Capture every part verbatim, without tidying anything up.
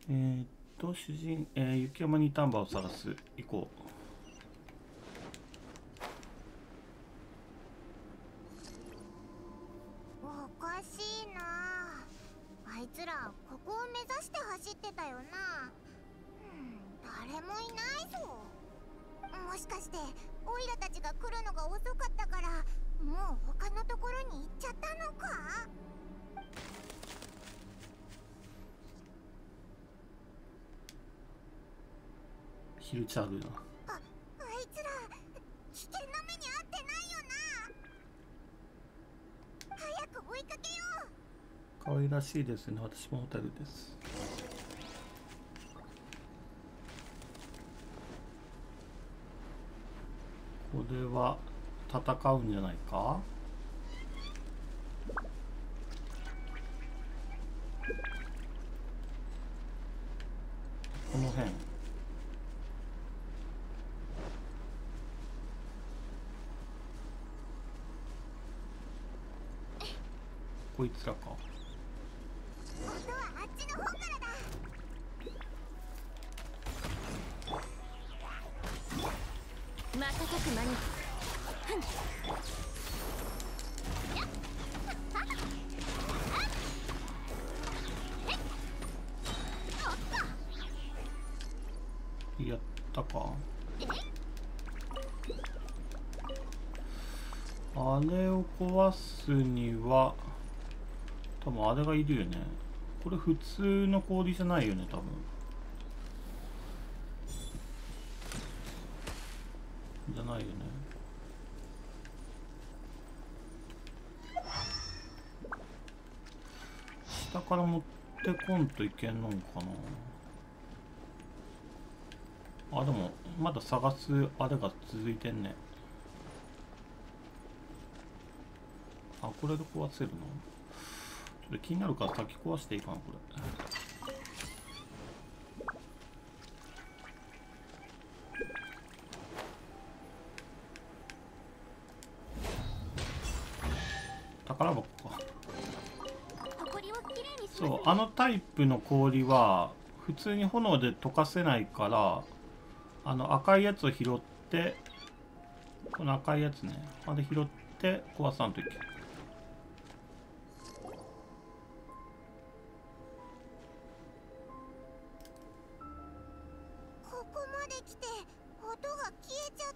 えー、っと主人、えー、雪山に丹波を探す。行こう。 おかしいな。あいつらここを目指して走ってたよな。うん、誰もいないぞ。もしかしてオイラたちが来るのが遅かったからもう他のところに行っちゃったのか。 ヒルチャールだ。 あ、あいつら危険な目に遭ってないよな。早く追いかけよう。 可愛らしいですね。私もホタルです。これは戦うんじゃないか。この辺こいつらか。 音はあっちの方からだ。 瞬く間にやったか。あれを壊すには多分あれがいるよね。これ普通の氷じゃないよね多分。じゃないよね。下から持ってこんといけんのんかな。あ、でもまだ探すあれが続いてんね。あ、これで壊せるの。ちょっと気になるから先壊していいかなこれ。宝箱か。そう、あのタイプの氷は普通に炎で溶かせないから、あの赤いやつを拾って、この赤いやつね、あれ拾って壊さんといけない。 ここまで来て音が消えちゃった。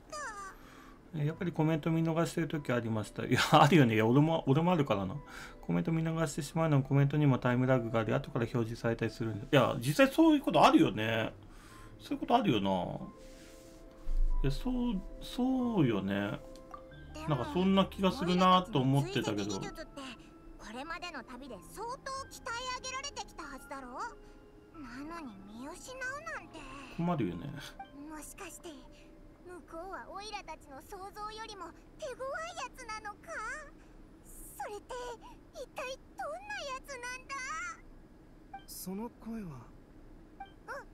やっぱりコメント見逃してる時ありました。いや、あるよね。いや、俺も、俺もあるからな。コメント見逃してしまうのもコメントにもタイムラグがあり、後から表示されたりするんで。いや、実際そういうことあるよね。そういうことあるよな。いや、そう、そうよね。なんかそんな気がするなと思ってたけど。 これまでの旅で相当鍛え上げられてきたはずだろ。なのに見失うなんて困るよね。 もしかして向こうはオイラたちの想像よりも手強いやつなのか。それって一体どんなやつなんだ。 その声は。 あ、はい。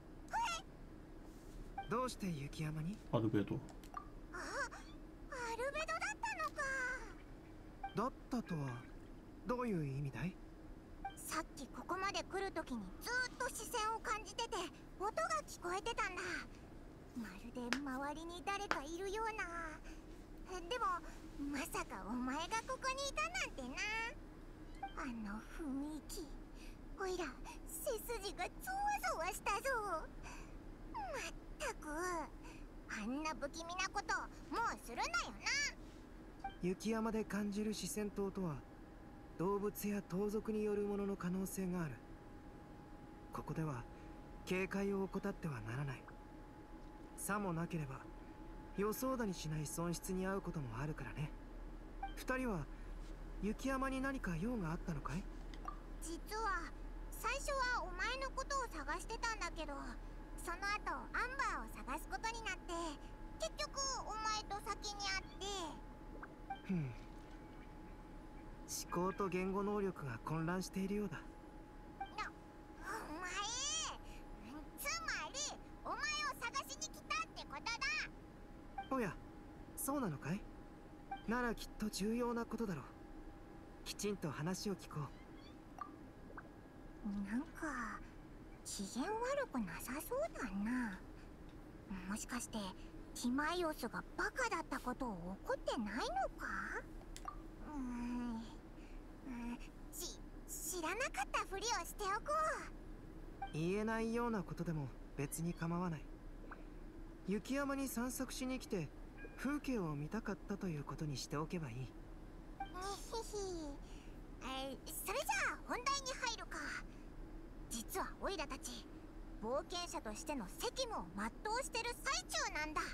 どうして雪山に。 アルベド。 あ、アルベドだったのか。 だったとはどういう意味だい。 さっきここまで来るときにずっと視線を感じてて音が聞こえてたんだ。まるで周りに誰かいるような。でもまさかお前がここにいたなんてな。あの雰囲気、おいら背筋がゾワゾワしたぞ。まったくあんな不気味なこともうするなよな。 雪山で感じる視線灯とは動物や盗賊によるものの可能性がある。ここでは警戒を怠ってはならない。さもなければ予想だにしない損失に遭うこともあるからね。二人は雪山に何か用があったのかい。 実は最初はお前のことを探してたんだけど、その後アンバーを探すことになって結局お前と先に会って。 ふん、思考と言語能力が混乱しているようだ。 な、お前、つまりお前を探しに来たってことだ。 おや、そうなのかい。ならきっと重要なことだろう。きちんと話を聞こう。 なんか機嫌悪くなさそうだな。もしかしてティマイオスがバカだったことを怒ってないのか？うーん、うん、ち知らなかったふりをしておこう。 言えないようなことでも別に構わない。雪山に散策しに来て風景を見たかったということにしておけばいい。 にひひ、えー、それじゃあ本題に入るか。実はオイラたち冒険者としての責務を全うしてる最中なんだ。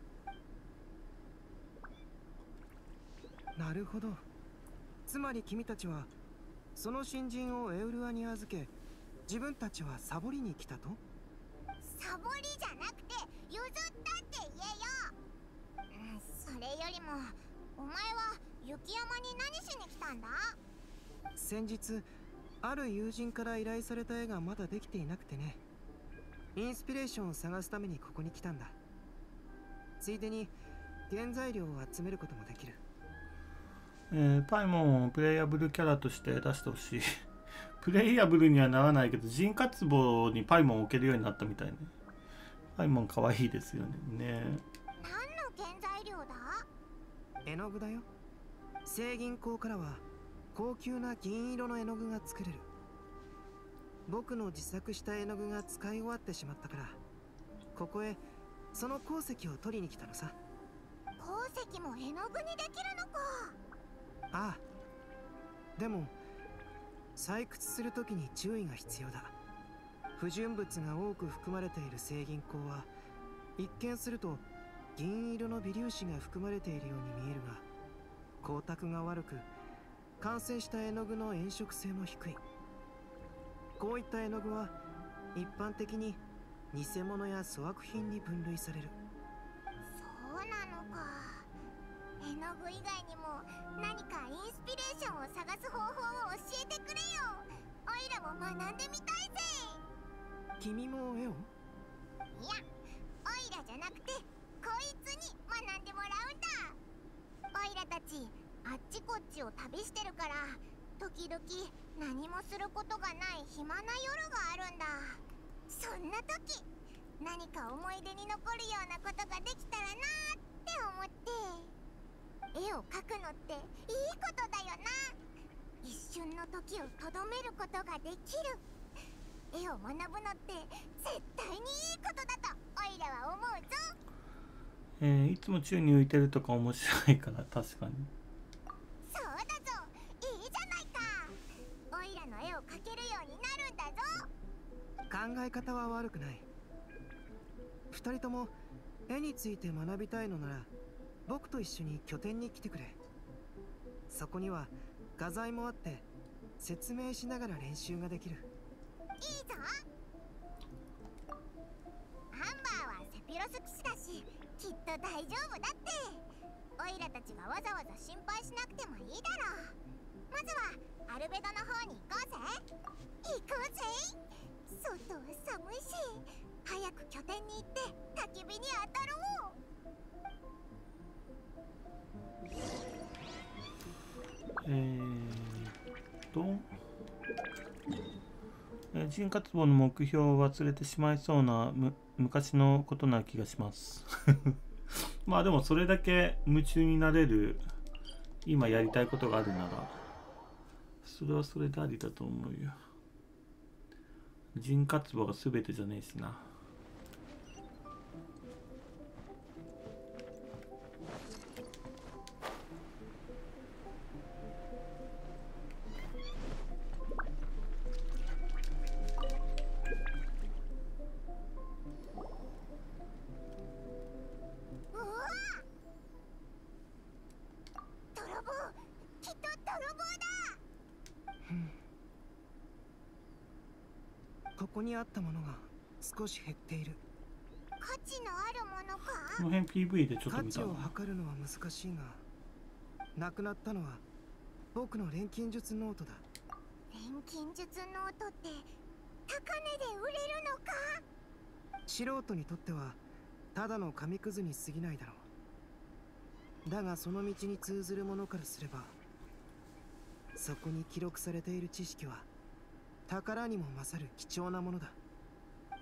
なるほど。つまり君たちはその新人をエウルアに預け、自分たちはサボりに来たと？ サボりじゃなくて譲ったって言えよ。うん、それよりもお前は雪山に何しに来たんだ？ 先日ある友人から依頼された絵がまだできていなくてね。インスピレーションを探すためにここに来たんだ。ついでに原材料を集めることもできる。 えー、パイモンをプレイヤブルキャラとして出してほしい。プレイヤブルにはならないけど、陣活棒にパイモンを置けるようになったみたいね。パイモンかわいいですよね。ね。 何の原材料だ？ 絵の具だよ。聖銀鉱からは高級な銀色の絵の具が作れる。僕の自作した絵の具が使い終わってしまったから、ここへその鉱石を取りに来たのさ。 鉱石も絵の具にできるのか。 ああ、でも採掘するときに注意が必要だ。不純物が多く含まれている聖銀鉱は一見すると銀色の微粒子が含まれているように見えるが、光沢が悪く完成した絵の具の炎色性も低い。こういった絵の具は一般的に偽物や粗悪品に分類される。 そうなのか。絵の具以外にも何かインスピレーションを探す方法を教えてくれよ。オイラも学んでみたいぜ。 君も絵を？ いや、オイラじゃなくてこいつに学んでもらうんだ。オイラたちあっちこっちを旅してるから、時々何もすることがない暇な夜があるんだ。そんな時何か思い出に残るようなことができたらなーって思って。絵を描くのっていいことだよな。一瞬の時をとどめることができる。絵を学ぶのって絶対にいいことだとオイラは思うぞ。 えー、いつも宙に浮いてるとか面白いから確かに。 そうだぞ、いいじゃないか。オイラの絵を描けるようになるんだぞ。 考え方は悪くない。二人とも絵について学びたいのなら僕と一緒に拠点に来てくれ。そこには画材もあって説明しながら練習ができる。 いいぞ。アンバーはセピロス騎士だしきっと大丈夫だって。オイラたちがわざわざ心配しなくてもいいだろう。まずはアルベドの方に行こうぜ。行こうぜ。外は寒いし早く拠点に行って焚き火に当たろう。 えーっと、えー、陣活棒の目標を忘れてしまいそうなむ昔のことな気がします。まあでもそれだけ夢中になれる今やりたいことがあるならそれはそれでありだと思うよ。陣活棒が全てじゃねえしな。 ここにあったものが少し減っている。 価値のあるものか。 この辺 ピーブイ でちょっと価見たな。 値を測るのは難しいが、なくなったのは僕の錬金術ノートだ。 錬金術ノートって高値で売れるのか。 素人にとってはただの紙くずに過ぎないだろう。だがその道に通ずる者からすれば、そこに記録されている知識は宝にも勝る貴重なものだ。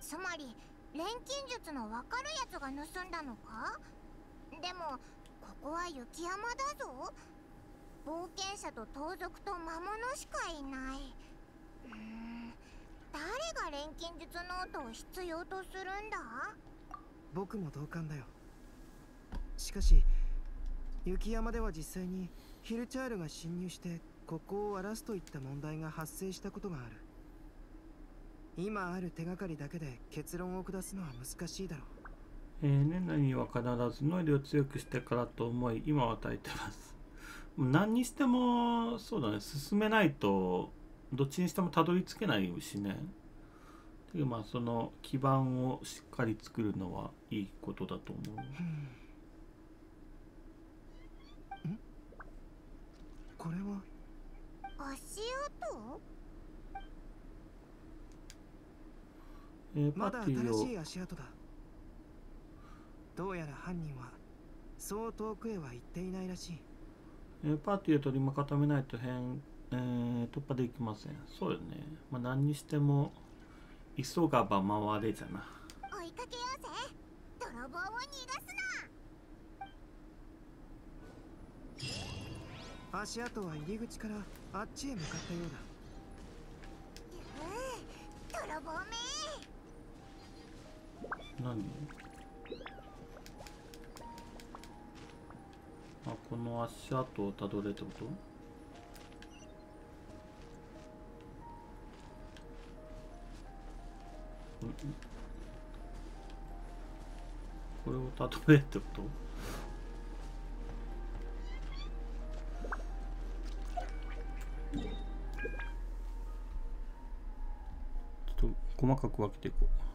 つまり錬金術のわかるやつが盗んだのか？でもここは雪山だぞ。冒険者と盗賊と魔物しかいない。うーん、誰が錬金術ノートを必要とするんだ？ 僕も同感だよ。しかし雪山では実際にヒルチャールが侵入してここを荒らすといった問題が発生したことがある。今ある手がかりだけで結論を下すのは難しいだろう。 えー、年内には必ずノイルを強くしてからと思い今は与えてます。何にしてもそうだね、進めないとどっちにしてもたどり着けないしね。でまあその基盤をしっかり作るのはいいことだと思う。 ん？これは足跡？ えー、パまだーティーを新しい足跡だ。どうやら犯人はそう遠くへは行っていないらしい。 えー、パーティーを取りま固めないと変、えー、突破できません。そうよね。まあ何にしても急がば回れじゃな。 追いかけようぜ。泥棒を逃がすな。 足跡は入り口からあっちへ向かったようだ。 うー、泥棒め。 何？あ、この足跡をたどれってこと？うん、これをたどれってこと？ちょっと細かく分けていこう。